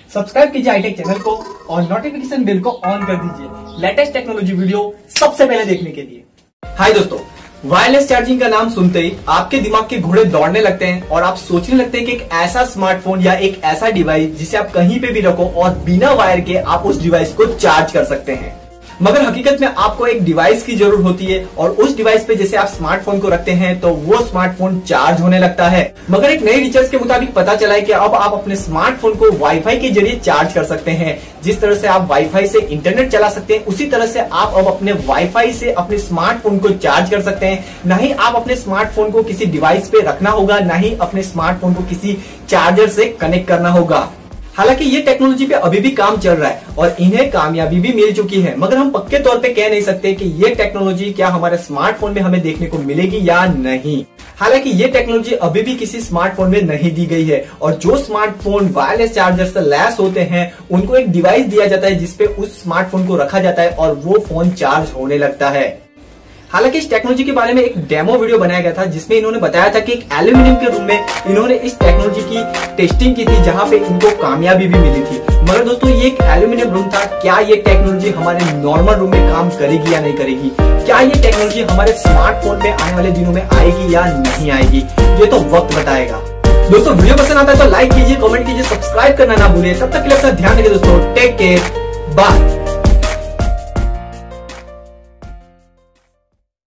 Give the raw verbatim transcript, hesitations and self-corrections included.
Subscribe कीजिए I take channel को और नोटिफिकेशन बेल को ऑन कर दीजिए लेटेस्ट टेक्नोलॉजी वीडियो सबसे पहले देखने के लिए। हाय दोस्तों, वायरलेस चार्जिंग का नाम सुनते ही आपके दिमाग के घोड़े दौड़ने लगते हैं और आप सोचने लगते हैं कि एक ऐसा स्मार्टफोन या एक ऐसा डिवाइस जिसे आप कहीं पे भी रखो और बिना वायर के आप उस डिवाइस को चार्ज कर सकते हैं। मगर हकीकत में आपको एक डिवाइस की जरूरत होती है और उस डिवाइस पे जैसे आप स्मार्टफोन को रखते हैं तो वो स्मार्टफोन चार्ज होने लगता है। मगर एक नई रिसर्च के मुताबिक पता चला है कि अब आप अपने स्मार्टफोन को वाईफाई के जरिए चार्ज कर सकते हैं। जिस तरह से आप वाईफाई से इंटरनेट चला सकते हैं उसी तरह से आप अब अपने वाईफाई से अपने स्मार्टफोन को चार्ज कर सकते हैं। न ही आप अपने स्मार्टफोन को किसी डिवाइस पे रखना होगा, न ही अपने स्मार्टफोन को किसी चार्जर से कनेक्ट करना होगा। हालांकि ये टेक्नोलॉजी पे अभी भी काम चल रहा है और इन्हें कामयाबी भी मिल चुकी है, मगर हम पक्के तौर पे कह नहीं सकते कि ये टेक्नोलॉजी क्या हमारे स्मार्टफोन में हमें देखने को मिलेगी या नहीं। हालांकि ये टेक्नोलॉजी अभी भी किसी स्मार्टफोन में नहीं दी गई है और जो स्मार्टफोन वायरलेस चार्जर से लैस होते हैं उनको एक डिवाइस दिया जाता है जिसपे उस स्मार्टफोन को रखा जाता है और वो फोन चार्ज होने लगता है। हालांकि इस टेक्नोलॉजी के बारे में एक डेमो वीडियो बनाया गया था जिसमें इन्होंने बताया था कि एक एल्यूमिनियम के रूम में इन्होंने इस टेक्नोलॉजी की टेस्टिंग की थी जहां पे इनको कामयाबी भी मिली थी। मगर दोस्तों ये एक एल्यूमिनियम रूम था, क्या ये टेक्नोलॉजी हमारे नॉर्मल रूम में काम करेगी या नहीं करेगी? क्या ये टेक्नोलॉजी हमारे स्मार्टफोन में आने वाले दिनों में आएगी या नहीं आएगी? ये तो वक्त बताएगा। दोस्तों वीडियो पसंद आता है तो लाइक कीजिए, कमेंट कीजिए, सब्सक्राइब करना ना भूलिए। तब तक के लिए अपना ध्यान रखिए दोस्तों। Take care, bye.